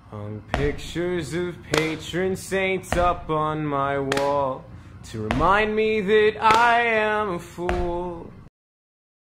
Hung pictures of patron saints up on my wall to remind me that I am a fool.